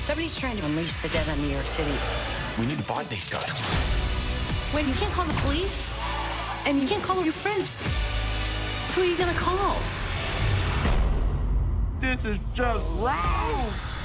Somebody's trying to unleash the dead on New York City. We need to find these ghosts. Wait, you can't call the police? And you can't call your friends? Who are you gonna call? This is just wrong!